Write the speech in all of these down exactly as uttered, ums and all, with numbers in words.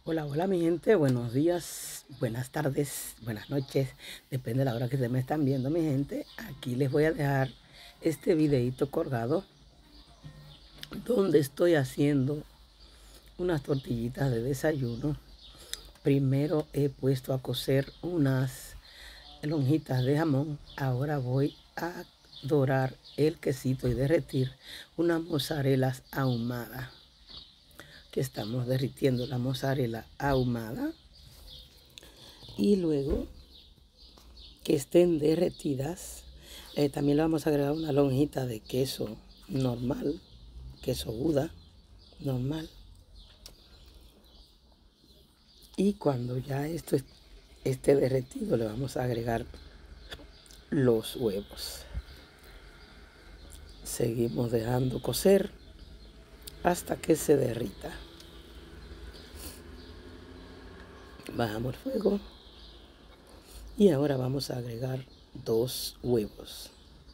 Hola, hola mi gente, buenos días, buenas tardes, buenas noches, depende de la hora que se me están viendo mi gente. Aquí les voy a dejar este videito colgado donde estoy haciendo unas tortillitas de desayuno. Primero he puesto a cocer unas lonjitas de jamón, ahora voy a dorar el quesito y derretir unas mozarelas ahumadas, que estamos derritiendo la mozzarella ahumada, y luego que estén derretidas eh, también le vamos a agregar una lonjita de queso normal, queso Gouda normal, y cuando ya esto esté derretido le vamos a agregar los huevos. Seguimos dejando cocer hasta que se derrita. Bajamos el fuego y ahora vamos a agregar dos huevos.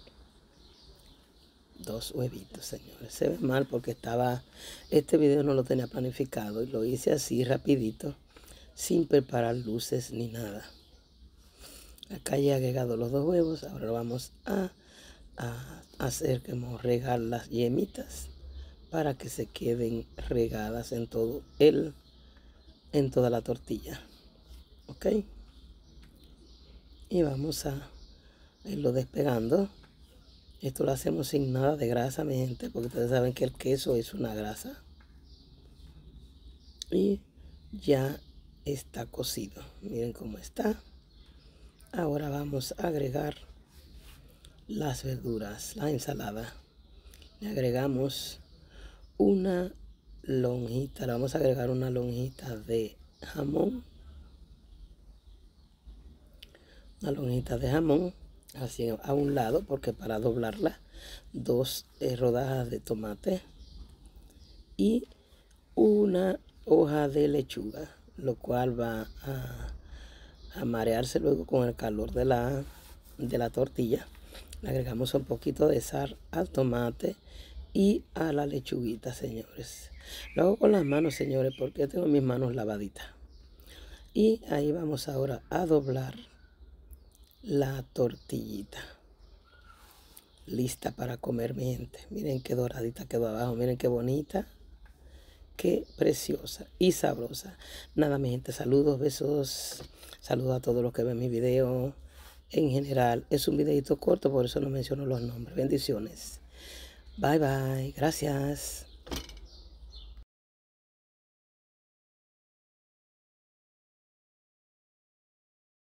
Dos huevitos, señores. Se ve mal porque estaba, este video no lo tenía planificado y lo hice así rapidito, sin preparar luces ni nada. Acá ya he agregado los dos huevos. Ahora vamos a, a hacer como regar las yemitas para que se queden regadas en todo el, en toda la tortilla. Ok. Y vamos a irlo despegando. Esto lo hacemos sin nada de grasa, mi gente, porque ustedes saben que el queso es una grasa. Y ya está cocido. Miren cómo está. Ahora vamos a agregar las verduras, la ensalada. Le agregamos una lonjita, le vamos a agregar una lonjita de jamón. Una lonjita de jamón, así a un lado, porque para doblarla, dos eh, rodajas de tomate y una hoja de lechuga, lo cual va a, a marearse luego con el calor de la, de la tortilla. Le agregamos un poquito de sal al tomate y a la lechuguita, señores. Lo hago con las manos, señores, porque tengo mis manos lavaditas. Y ahí vamos ahora a doblar la tortillita. Lista para comer, mi gente. Miren qué doradita quedó abajo. Miren qué bonita. Qué preciosa y sabrosa. Nada, mi gente, saludos, besos. Saludos a todos los que ven mi video. En general, es un videito corto, por eso no menciono los nombres. Bendiciones. Bye, bye. Gracias.